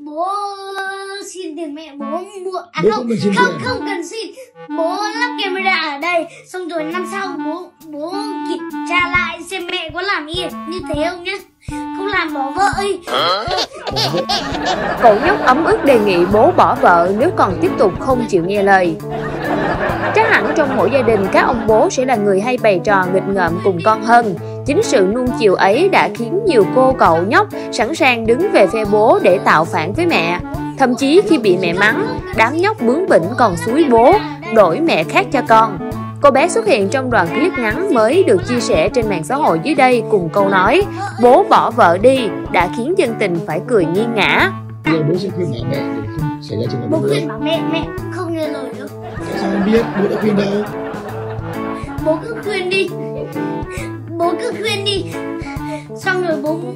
Bố xin tiền mẹ, bố mua không cần xin. Bố lắp camera ở đây, xong rồi năm sau bố kiểm tra lại xem mẹ có làm như thế không nhá. Không làm bỏ vợ ấy. Cậu nhóc ấm ức đề nghị bố bỏ vợ nếu còn tiếp tục không chịu nghe lời. Chắc hẳn trong mỗi gia đình các ông bố sẽ là người hay bày trò nghịch ngợm cùng con hơn. Chính sự nuông chiều ấy đã khiến nhiều cô cậu nhóc sẵn sàng đứng về phe bố để tạo phản với mẹ. Thậm chí khi bị mẹ mắng, đám nhóc bướng bỉnh còn xúi bố đổi mẹ khác cho con. Cô bé xuất hiện trong đoạn clip ngắn mới được chia sẻ trên mạng xã hội dưới đây cùng câu nói "Bố bỏ vợ đi" đã khiến dân tình phải cười nghiêng ngã. Bố sẽ khuyên bảo mẹ để không xảy ra trường hợp bố khuyên bảo mẹ không nghe lời đâu. Tại sao em biết? Bố đã khuyên đâu? Bố cứ khuyên đi. Bố cứ khuyên đi. Xong rồi bố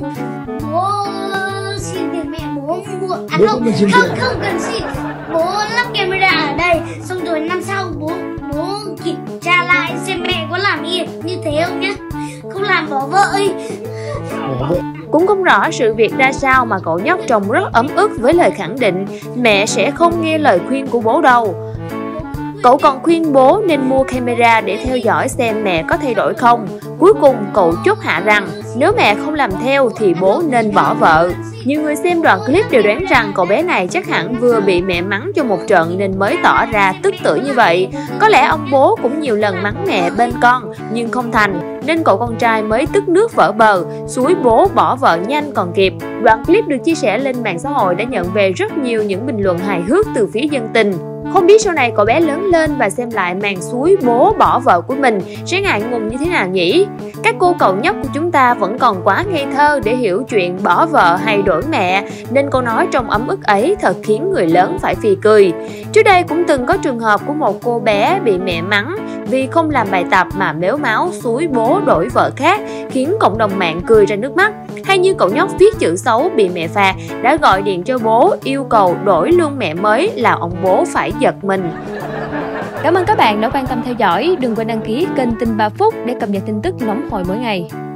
xin tiền mẹ, bố mua không cần xin. Bố lắp camera ở đây, xong rồi năm sau bố kiểm tra lại xem mẹ có làm như thế không nhá. Không làm bỏ vợ ấy. Cũng không rõ sự việc ra sao mà cậu nhóc trông rất ấm ức với lời khẳng định mẹ sẽ không nghe lời khuyên của bố đâu. Cậu còn khuyên bố nên mua camera để theo dõi xem mẹ có thay đổi không. Cuối cùng cậu chốt hạ rằng nếu mẹ không làm theo thì bố nên bỏ vợ. Nhiều người xem đoạn clip đều đoán rằng cậu bé này chắc hẳn vừa bị mẹ mắng cho một trận nên mới tỏ ra tức tưởi như vậy. Có lẽ ông bố cũng nhiều lần mắng mẹ bên con nhưng không thành, nên cậu con trai mới tức nước vỡ bờ, xúi bố bỏ vợ nhanh còn kịp. Đoạn clip được chia sẻ lên mạng xã hội đã nhận về rất nhiều những bình luận hài hước từ phía dân tình. Không biết sau này cậu bé lớn lên và xem lại màn xúi bố bỏ vợ của mình sẽ ngại ngùng như thế nào nhỉ? Các cô cậu nhóc của chúng ta vẫn còn quá ngây thơ để hiểu chuyện bỏ vợ hay đổi mẹ, nên câu nói trong ấm ức ấy thật khiến người lớn phải phì cười. Trước đây cũng từng có trường hợp của một cô bé bị mẹ mắng vì không làm bài tập mà mếu máo xúi bố đổi vợ khác, khiến cộng đồng mạng cười ra nước mắt. Hay như cậu nhóc viết chữ xấu bị mẹ phạt đã gọi điện cho bố yêu cầu đổi luôn mẹ mới, là ông bố phải giật mình. Cảm ơn các bạn đã quan tâm theo dõi. Đừng quên đăng ký kênh Tin 3 Phút để cập nhật tin tức nóng hổi mỗi ngày.